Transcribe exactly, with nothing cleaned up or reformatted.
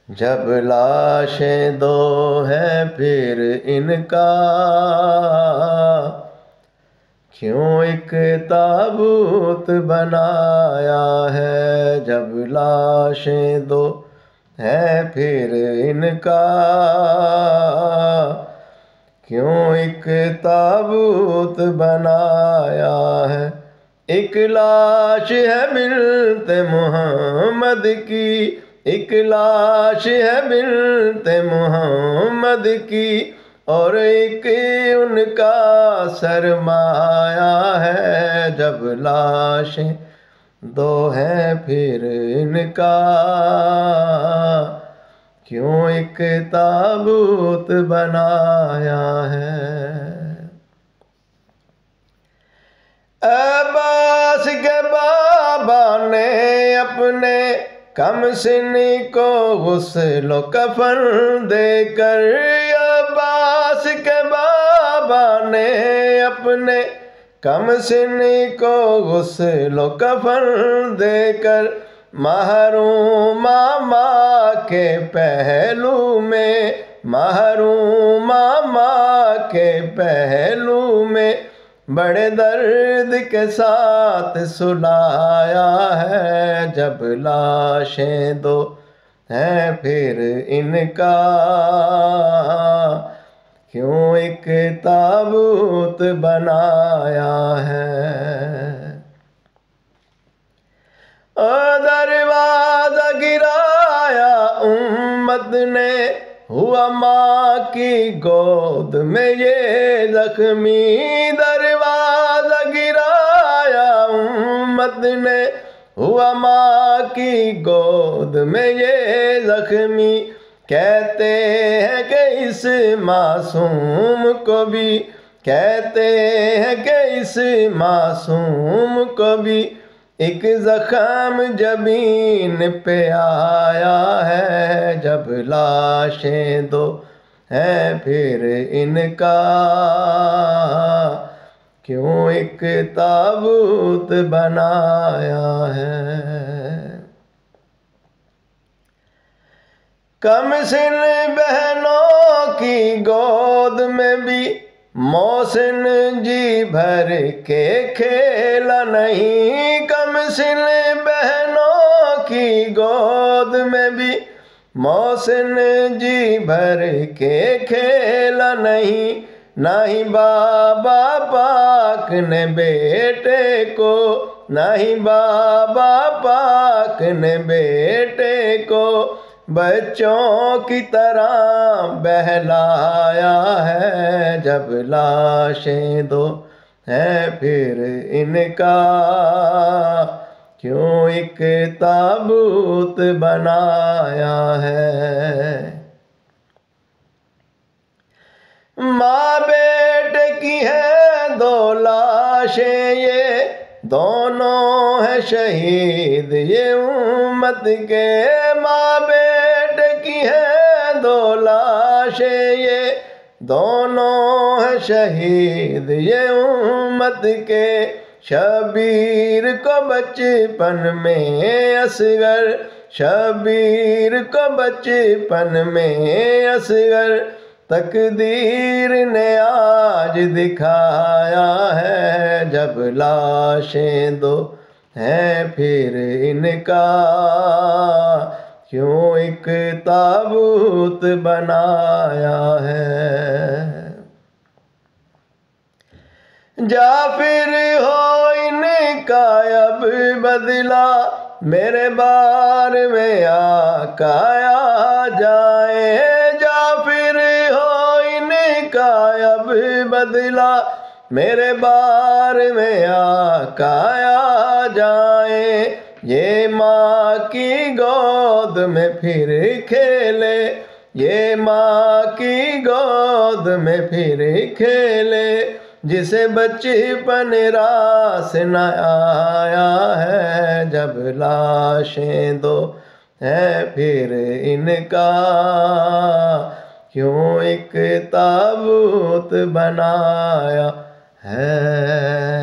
जब लाशें दो हैं फिर इनका क्यों एक ताबूत बनाया है। जब लाशें दो हैं फिर इनका क्यों एक ताबूत बनाया है। एक लाश है बिन्ते मोहम्मद की, एक लाश है बिन्ते मोहम्मद की, और एक उनका सरमाया है। जब लाशें दो हैं फिर इनका क्यों एक ताबूत बनाया है। अब्बास के बाबा ने अपने कमसिनी को गुस्ल कफन देकर, अब्बास के बाबा ने अपने कमसिनी को गुस्ल कफन देकर महरूमा माँ के पहलू में, महरूमा माँ के पहलू में बड़े दर्द के साथ सुलाया है। जब लाशें दो हैं फिर इनका क्यों एक ताबूत बनाया है। दरवाजा गिराया उम्मत ने, हुआ माँ की गोद में ये जख्मी। दरवाजा गिराया उम्मत ने, हुआ माँ की गोद में ये जख्मी। कहते हैं कि इस मासूम को भी, कहते हैं कि इस मासूम को भी एक जख्म जमीन पे आया है। जब लाशें दो हैं फिर इनका क्यों एक ताबूत बनाया है। कमसिन बहनों की गोद में भी मोहसिन जी भर के खेला नहीं। कमसिन बहनों की गोद में भी मोहसिन जी भर के खेला नहीं। नहीं बाबा पाक ने बेटे को, नहीं बाबा पाक ने बेटे को बच्चों की तरह बहलाया है। जब लाशें दो हैं फिर इनका क्यों एक ताबूत बनाया है। माँ बेटे की है दो लाशें, ये दोनों है शहीद ये उम्मत के। माँ बेटे की है दो लाशें, ये दोनों है शहीद ये उम्मत के। शबीर को बचपन में असगर, शबीर को बचपन में असगर तकदीर ने आज दिखाया है। जब लाशें दो हैं फिर इनका क्यों एक ताबूत बनाया है। जाफिर हो इनका अब बदला, मेरे बार में आकाया जाए। जाफिर हो इनका अब बदला, मेरे बार में आकाया जाए। ये माँ की गोद में फिर खेले, ये माँ की गोद में फिर खेले, जिसे बचपन रास न आया है। जब लाशें दो हैं फिर इनका क्यों एक ताबूत बनाया है।